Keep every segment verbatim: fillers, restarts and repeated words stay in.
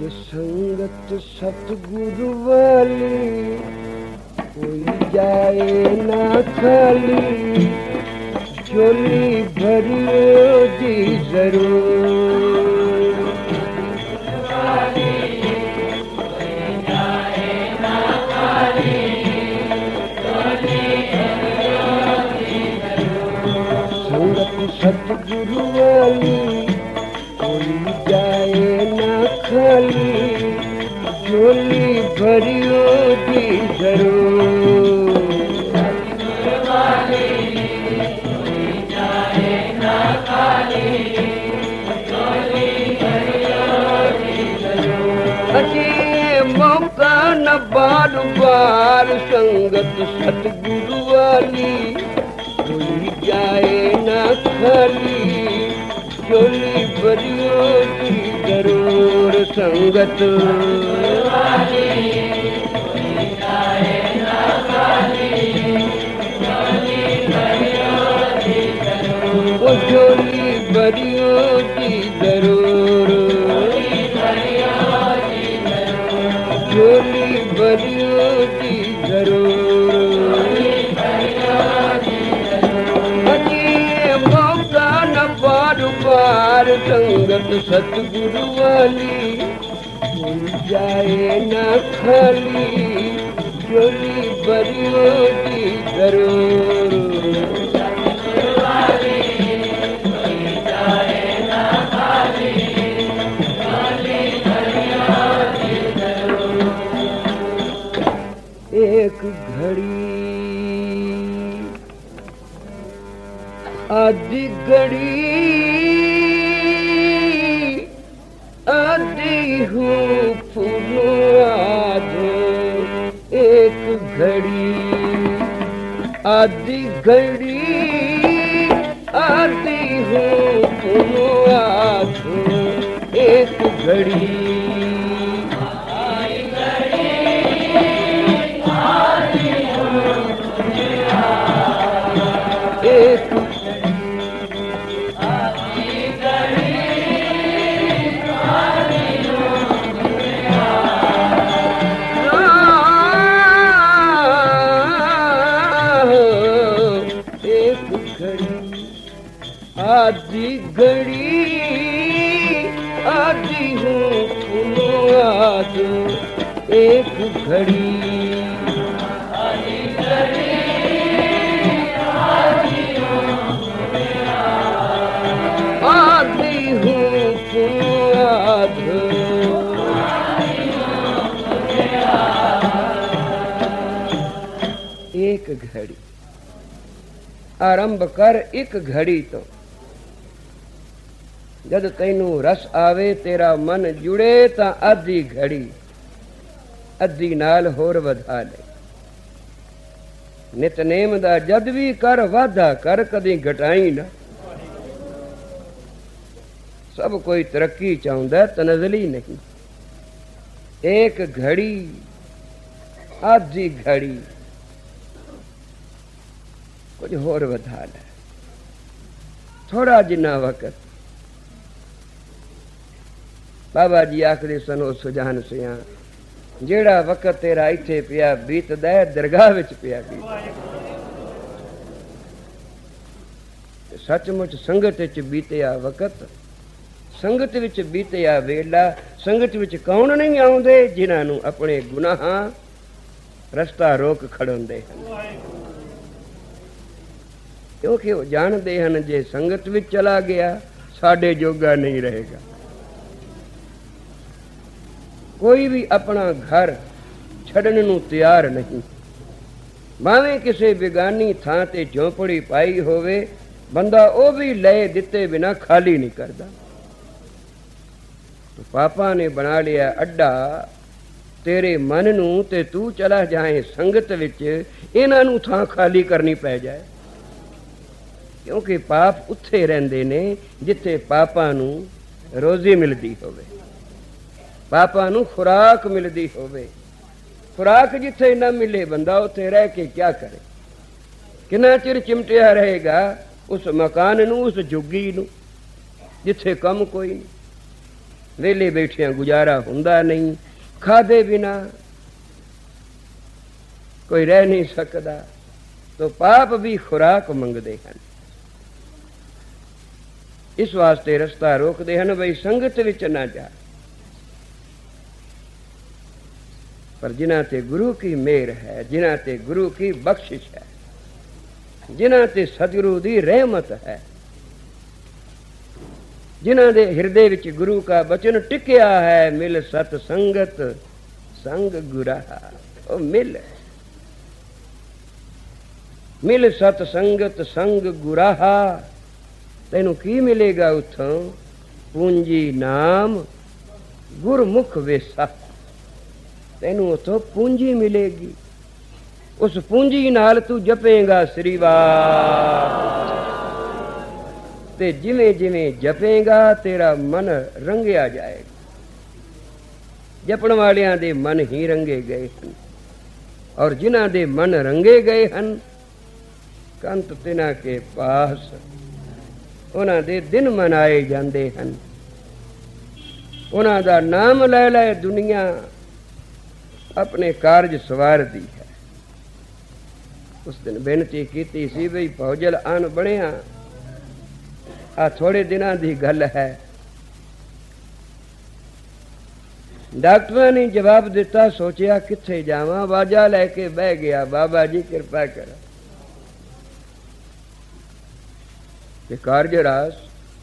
कि संगत सतगुरु वाली कोई जाए ना खाली, झोली भरियो जी जरूर। कोई जाए ना खाली, झोली भरियो जी जरूर। संगत सतगुरु वाली कोई जाए ना खाली, झोली भरियो जी जरूर। सतगुरु वाली कोई जाए ना खाली, झोली भरियो जी जरूर। अजी मौका न बार बार संगत सतगुरु वाली कोई जाए ना खाली, झोली भरियो जी जरूर। संगत वाली कोई जाए ना खाली, झोली भरियो जी जरूर। वो झोली भरियो जी जरूर। झोली भरियो जी जरूर। अजी मौका न बार बार संगत सतगुरु वाली कोई जाए ना खाली, झोली भरियो जी जरूर। सतगुरु वाली कोई जाए ना खाली, झोली भरियो जी जरूर। एक घड़ी आधी घड़ी आधी हूँ फूलों आधो। एक घड़ी आधी घड़ी आधी हूँ फूलों आधो। एक घड़ी एक आधी घड़ी आधी हूँ फूलों आधो। एक घड़ी आधी घड़ी आधी हूँ आधी हूँ फूलों आधो। एक घड़ी आरंभ कर एक घड़ी तो जद तैनू रस आवे तेरा मन जुड़े ता आधी घड़ी अद्धी नाल होर वधा ले। नितनेम दा जद भी कर वाधा कर कदी घटाई ना। सब कोई तरक्की चाहुंदा तनज़ली नहीं। एक घड़ी आधी घड़ी कुछ होर वधा ले। थोड़ा जिन्ना वक्त बाबा जी आखदे सन ओ सुजान सिया जेड़ा वक्त तेरा इत्थे पिया बीतदा है दरगाह विच पिया बीतदा। सचमुच संगत विच बीतिया वक्त, संगत विच बीतिया वेला, संगत विच कौन नहीं आउंदे जिन्हां नूं अपने गुनाहां रस्ता रोक खड़ोंदे हन। क्योंकि वो जानते हैं जे संगत विच चला गया साडे जोगा नहीं रहेगा। कोई भी अपना घर छड़न नूं तैयार नहीं। भावें किसी बेगानी थां ते झोंपड़ी पाई होवे बंदा ओ भी ले दिते बिना खाली नहीं करदा। तो पापा ने बना लिया अड्डा तेरे मन नूं ते तू चला जाए संगत विच इन्हां नूं थां खाली करनी पै जाए। क्योंकि पाप उत्थे रहिंदे ने जिथे पापा नूं रोजी मिलदी होवे, पापा नूं खुराक मिलदी होवे। खुराक जिथे न मिले बंदा उत्थे रह के क्या करे। कितना चिर चिमटिया रहेगा उस मकान नूं उस झुग्गी नूं जिथे कम कोई नहीं। वेले बैठिया गुजारा हुंदा नहीं, खादे बिना कोई रह नहीं सकता, तो पाप भी खुराक मंगते हैं। इस वास्ते रस्ता रोकते हैं बई संगत विच ना जा। पर जिन्हां ते गुरु की मेहर है, जिन्हां ते गुरु की बख्शिश है, जिन्हां ते सतगुरु दी रहमत है, जिन्हां दे हृदय विच गुरु का वचन टिकिया है, मिल सत संगत संग गुरा, ओ मिल मिल सत संगत संग गुराहा। तेनू की मिलेगा उथों? पूंजी नाम गुरमुख वेसा। तेनू उथों पूंजी मिलेगी। उस पूंजी नाल तू जपेगा श्रीवास, ते जिवें जिवें जपेगा तेरा मन रंगिया जाएगा। जपण वालियां दे मन ही रंगे गए हैं, और जिन्हां दे मन रंगे गए हैं कंत तिना के पास उन्हां दे दिन मनाए जाते हैं। उन्हां दा नाम लै लै दुनिया अपने कारज सवारदी है। उस दिन बेनती की सी बई भौजल आन बनिया, आ थोड़े दिनां दी गल है। डॉक्टर ने जवाब दिता, सोचिया किथे जावां, वाजा लैके बह गया, बाबा जी कृपा करो। कारज रास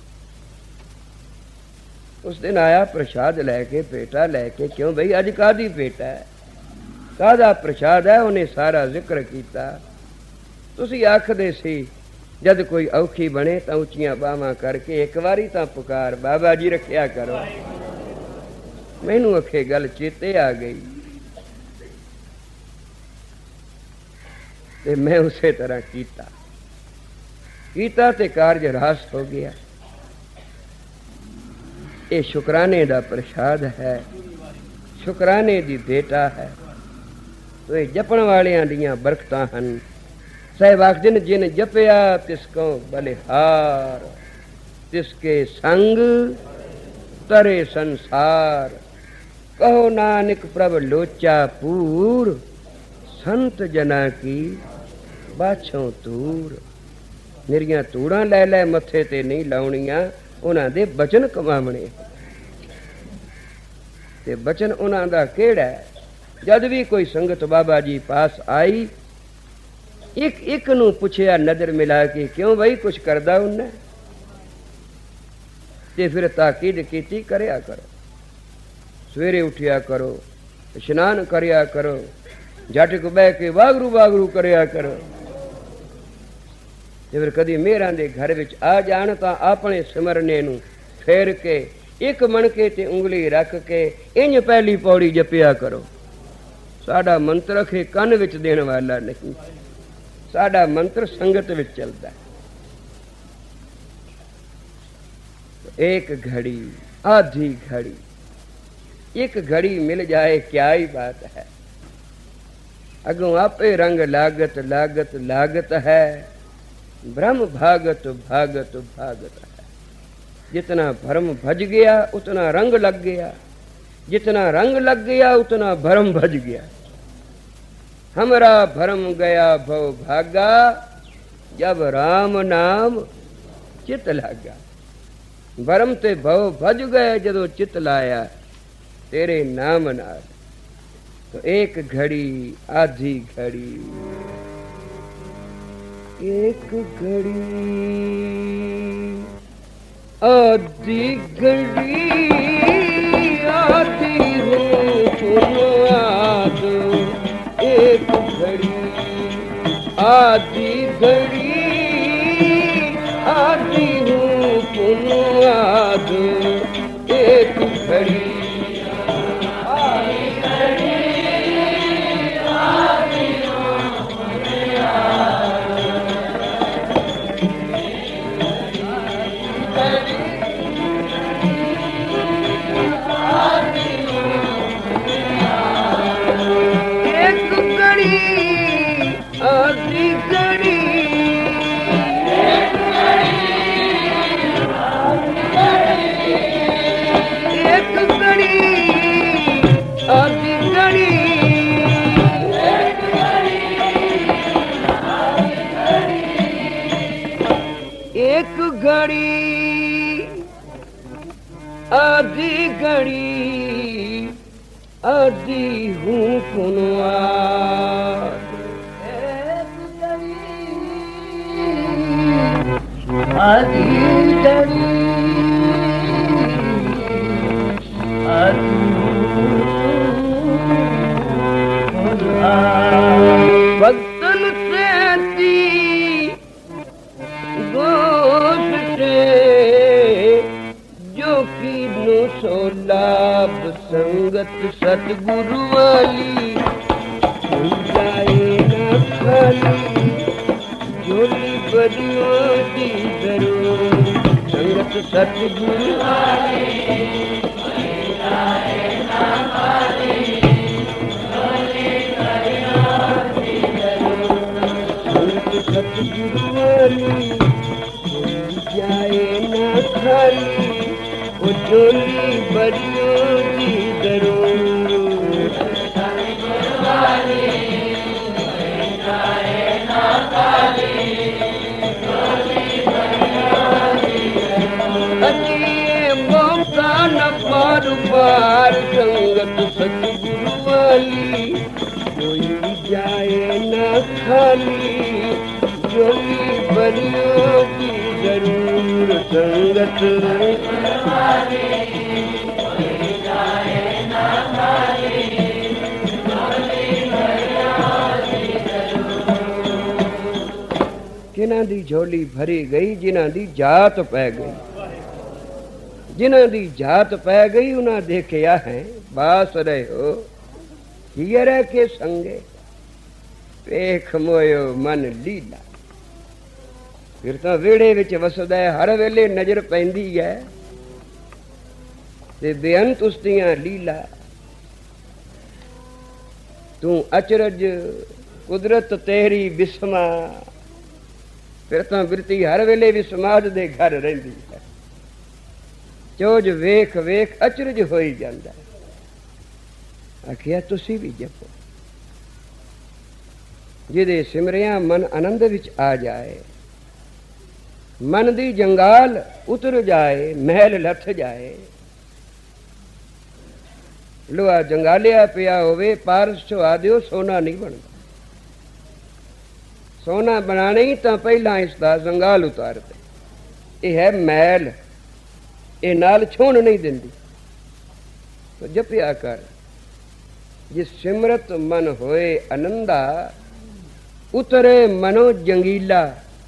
उस दिन आया प्रसाद लैके, पेटा लैके। क्यों बई अज कादी पेटा है, कादा प्रसाद है? उन्हें सारा जिक्र किया। तुसी आखदे सी जद कोई औखी बने तो उचियां बावां करके एक बारी तो पुकार बाबा जी रखिया करो। मैनू अखे गल चेते आ गई, ते मैं उसे तरह कीता कीता ते कारज रास हो गया। ये शुकराने दा प्रसाद है, शुकराने दी बेटा है। तो ये जपण वालियां दियां बरकतां हन। साहिब आखदे ने जिन जपया तिसको बलिहार, तिसके संग तरे संसार। कहो नानक प्रभ लोचा पूर, संत जना की बाछों तूर। मेरिया तूड़ा लै लै मथे ते नहीं लाउणियां, उन्हां दे बचन कमावणे। ते बचन उन्हां दा केड़ा है? जद भी कोई संगत बाबा जी पास आई, एक एक नू पुछया नजर मिला के, क्यों भाई कुछ करदा उन्हें? ते फिर ताकीद कीती, करया करो, सवेरे उठिया करो, स्नान करया करो, जट को बह के वागरू वागरू करया करो। जे फिर कदी मेहरां दे घर विच आ जाण तां अपने सिमरने नू फेर के एक मणके ते उंगली रख के इंज पहली पौड़ी जपिया करो। साडा मंत्र अखे कन विच देण वाला नहीं, साडा मंत्र संगत विच चलदा है। एक घड़ी, आधी घड़ी, एक घड़ी मिल जाए क्या ही बात है। अगों आपे रंग लागत लागत लागत है, ब्रह्म भागत भागत भागत है। जितना भरम भज गया उतना रंग लग गया, जितना रंग लग गया उतना भरम भज गया। हमरा भरम गया भव भागा, जब राम नाम चित लागा। भरम ते भव भज गए जदों चित लाया तेरे नाम नाल। तो एक घड़ी, आधी घड़ी, एक घड़ी, आधी घड़ी, आधी हो फुलवाद। एक घड़ी, आधी घड़ी, आधी हो फुलवाद। एक घड़ी, आधी घड़ी आधी हूँ पुनवार आधी घड़ी आधी भक्तन से दी गोष्ठ जो की नो सो लाभ संगत सतगुरु वाली जाए ना खाली झोली बदियों दी जरूर संगत सतगुरु वाली जाए ना खाली झोली बदियों दी जरूर संगत सतगुरु वाली जाए ना खाली वो झोली बदियों दी जरूर सतगुरु वाली जाए ना खाली झोली बदियों दी जरूर अजिए मौका न पार पार संगत सतगुरु वाली कोई जाए ना खाली झोली बदियों की जरूर संगत वाली कोई जाए ना खाली झोली बदियों की जरूर जिन्हां दी झोली भरी गई जिन्हां दी जात पै गई जिन्हां दी जात पै गई उन्हां देखिया है बास रहे हो हीर के संगे वेख मोयो मन लीला फिर तो वेड़े विच वसदा है हर वेले नजर पैंदी है ते बेअंत उसदियां लीला तू अचरज कुदरत तेरी बिस्मा फिर तो बिरती हर वेले भी समाज दे घर रहिंदी है चोज वेख वेख अचरज होई जांदा आखिया तुसी भी जपो जिदे सिमरिया मन आनंद विच आ जाए मन दी जंगाल उतर जाए महल लथ जाए लोहा जंगालिया पिया होवे पारस चढ़ा दियो सोना नहीं बनता सोना बनाने ही तो पहला इसका जंगाल उतारते ये है मैल ये नाल छोड़ नहीं देंदी तो जपिया कर जिस सिमरत मन होए आनंदा उतरे मनो जंगीला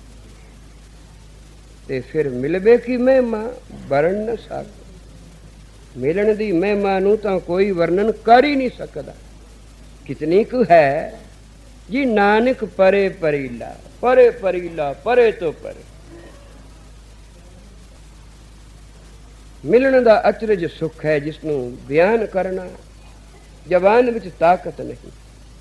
ते फिर मिलबे की महिमा वर्ण न सक मिलन दी महिमा नू तो कोई वर्णन कर ही नहीं सकता कितनी कु है जी नानक परे परीला परे परीला परे तो परे मिलन दा अचरज सुख है जिसनू बयान करना जबान विच ताकत नहीं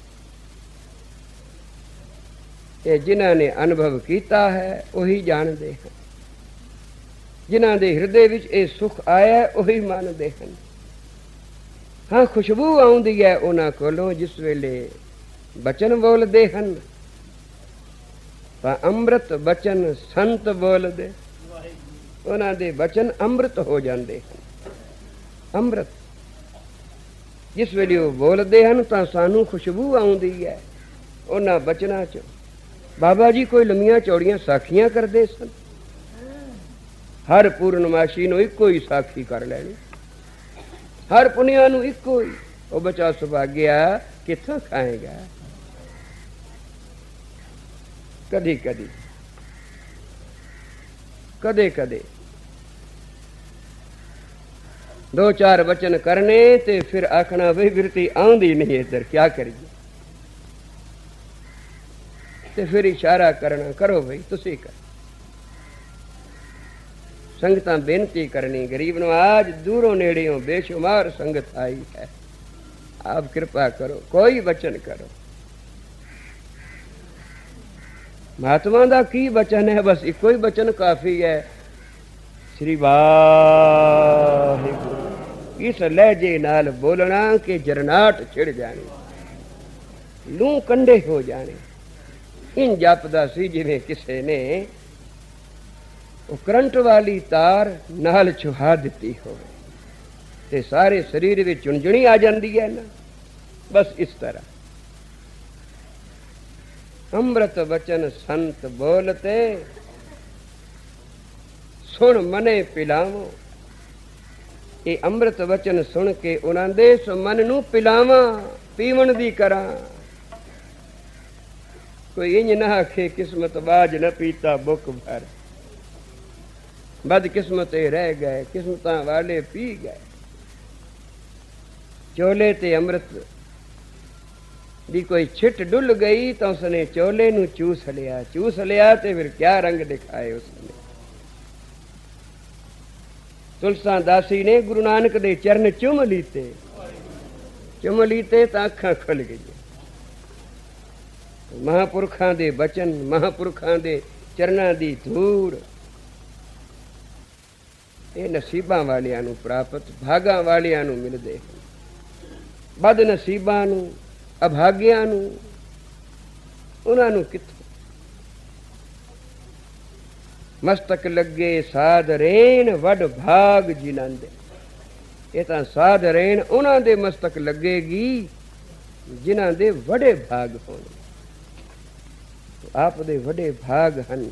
ये जिन्हां ने अनुभव किया है वही जानते हैं जिन्हां दे हृदय विच ये सुख आया वही मानते हैं हाँ खुशबू आउंदी है उन्हां कोलों जिस वेले बचन बोलते हैं तां अमृत बचन संत बोलदे उन्हां दे बचन अमृत हो जाते हैं अमृत जिस वेले वो बोलते हैं तां सानू खुशबू आउंदी है उन्हां बचनां च बाबा जी कोई लम्मियां चौड़ियां साखियां करते सन हर पूर्णमाशी नूं इक्को ही साखी कर लैनी हर पुनिया नूं इक्को ही वो बचा सुभाग्या कित्थों खाएगा कदी कदी कदे कदे दो चार वचन करने ते फिर आखना भाई बिरती आंदी नहीं इधर क्या करिए ते फिर इशारा करना करो भाई तुसी कर संगतां बेनती करनी गरीब नो आज दूरों नेड़ियों बेशुमार संगत आई है आप कृपा करो कोई वचन करो महात्मा दा की वचन है बस इको ही वचन काफी है श्री वाहिगुरु इस लहजे नाल बोलना के जरनाट छिड़ जाने लू कंडे हो जाने इन जापदा सी जिवें किसे ने वो करंट वाली तार नाल छुहा दी हो ਤੇ ਸਾਰੇ ਸਰੀਰ ਵਿੱਚ ਝੁੰਝਣੀ ਆ ਜਾਂਦੀ ਹੈ ਨਾ। ਬਸ ਇਸ ਤਰ੍ਹਾਂ ਅੰਮ੍ਰਿਤ ਬਚਨ ਸੰਤ ਬੋਲਤੇ ਸੁਣ ਮਨੇ ਪਿਲਾਵੋ। ਇਹ ਅੰਮ੍ਰਿਤ ਬਚਨ ਸੁਣ ਕੇ ਉਹਨਾਂ ਦੇ ਸੋ ਮਨ ਨੂੰ ਪਿਲਾਵਾਂ, ਪੀਵਣ ਦੀ ਕਰਾਂ। ਕੋਈ ਇੰਜ ਨਾ ਆਖੇ ਕਿਸਮਤ ਬਾਜ ਨਾ ਪੀਤਾ ਬੁੱਕ ਭਰ, ਬਦਕਿਸਮਤ ਰਹਿ ਗਏ, ਕਿਸਮਤਾਂ ਵਾਲੇ ਪੀ ਗਏ। ਚੋਲੇ ਤੇ ਅੰਮ੍ਰਿਤ ਦੀ ਕੋਈ ਛਿੱਟ ਡੁੱਲ ਗਈ ਤਾਂ ਉਸਨੇ ਚੋਲੇ ਨੂੰ ਚੂਸ ਲਿਆ, ਚੂਸ ਲਿਆ ਤੇ ਫਿਰ ਕਿਆ ਰੰਗ ਦਿਖਾਏ ਉਸਨੇ। ਤੁਲਸਾ ਦਾਸੀ ਨੇ ਗੁਰੂ ਨਾਨਕ ਦੇ ਚਰਨ ਚੁੰਮ ਲੀਤੇ, ਚੁੰਮ ਲੀਤੇ ਤਾਂ ਅੱਖਾਂ ਖੁੱਲ ਗਈਆਂ। ਮਹਾਂਪੁਰਖਾਂ ਦੇ ਬਚਨ, ਮਹਾਂਪੁਰਖਾਂ ਦੇ ਚਰਨਾਂ ਦੀ ਧੂੜ, ਇਹ ਨਸੀਬਾਂ ਵਾਲਿਆਂ ਨੂੰ ਪ੍ਰਾਪਤ, ਭਾਗਾਂ ਵਾਲਿਆਂ ਨੂੰ ਮਿਲਦੇ ਹਨ। ਬਦ ਨਸੀਬਾਂ ਨੂੰ, ਅਭਾਗਿਆਂ ਨੂੰ, ਉਹਨਾਂ ਨੂੰ ਕਿੱਥੋਂ। ਮਸਤਕ ਲੱਗੇ ਸਾਧ ਰੇਣ ਵੱਡ ਭਾਗ ਜਿਨ੍ਹਾਂ ਦੇ। ਇਹ ਤਾਂ ਸਾਧ ਰੇਣ ਉਹਨਾਂ ਦੇ ਮਸਤਕ ਲੱਗੇਗੀ ਜਿਨ੍ਹਾਂ ਦੇ ਵੱਡੇ ਭਾਗ ਹੋਣ। ਆਪ ਦੇ ਵੱਡੇ ਭਾਗ ਹਨ।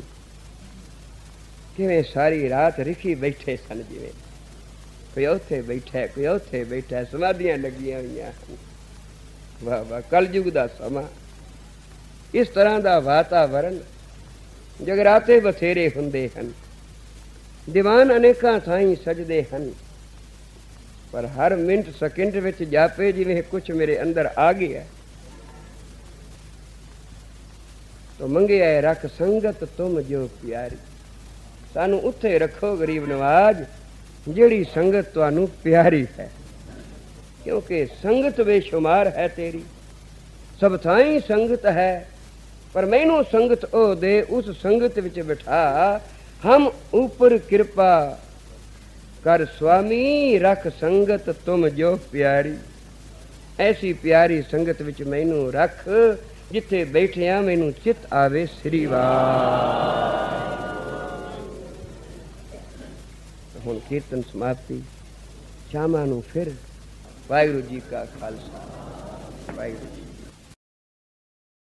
ਕਿਵੇਂ ਸਾਰੀ ਰਾਤ ਰਿਖੀ ਬੈਠੇ ਸਨ, ਜਿਵੇਂ ਕੋਈ ਉੱਥੇ ਬੈਠਾ, ਕੋਈ ਉੱਥੇ ਬੈਠਾ, ਸਮਾਧੀਆਂ ਲੱਗੀਆਂ ਹੋਈਆਂ ਹਨ। ਵਾਹ ਵਾਹ, ਕਲਯੁਗ ਦਾ ਸਮਾਂ, ਇਸ ਤਰ੍ਹਾਂ ਦਾ ਵਾਤਾਵਰਨ। ਜਗਰਾਤੇ ਬਥੇਰੇ ਹੁੰਦੇ ਹਨ, ਦੀਵਾਨ ਅਨੇਕਾਂ ਥਾਈਂ ਸਜਦੇ ਹਨ, ਪਰ ਹਰ ਮਿੰਟ ਸਕਿੰਟ ਵਿੱਚ ਜਾਪੇ ਜਿਵੇਂ ਕੁਛ ਮੇਰੇ ਅੰਦਰ ਆ ਗਿਆ। ਤੋ ਮੰਗਿਆ ਰੱਖ ਸੰਗਤ ਤੁਮ ਜੋ ਪਿਆਰੀ। ਸਾਨੂੰ ਉੱਥੇ ਰੱਖੋ ਗਰੀਬ ਨਵਾਜ ਜਿਹੜੀ ਸੰਗਤ ਤੁਹਾਨੂੰ ਪਿਆਰੀ ਹੈ, ਕਿਉਂਕਿ ਸੰਗਤ ਬੇਸ਼ੁਮਾਰ ਹੈ ਤੇਰੀ, ਸਭ ਥਾਈਂ ਸੰਗਤ ਹੈ। ਪਰ ਮੈਨੂੰ ਸੰਗਤ ਉਹ ਦੇ, ਉਸ ਸੰਗਤ ਵਿੱਚ ਬਿਠਾ। ਹਮ ਉੱਪਰ ਕਿਰਪਾ ਕਰ ਸੁਆਮੀ, ਰੱਖ ਸੰਗਤ ਤੁਮ ਜੋ ਪਿਆਰੀ। ਐਸੀ ਪਿਆਰੀ ਸੰਗਤ ਵਿੱਚ ਮੈਨੂੰ ਰੱਖ ਜਿੱਥੇ ਬੈਠਿਆ ਮੈਨੂੰ ਚਿੱਤ ਆਵੇ ਸ੍ਰੀ ਵਾਹਿਗੁਰੂ। ਹੁਣ ਕੀਰਤਨ ਸਮਾਪਤੀ, ਸ਼ਾਮਾਂ ਨੂੰ ਫਿਰ ਵਾਹਿਗੁਰੂ ਜੀ ਕਾ ਖਾਲਸਾ, ਵਾਹਿਗੁਰੂ ਜੀ।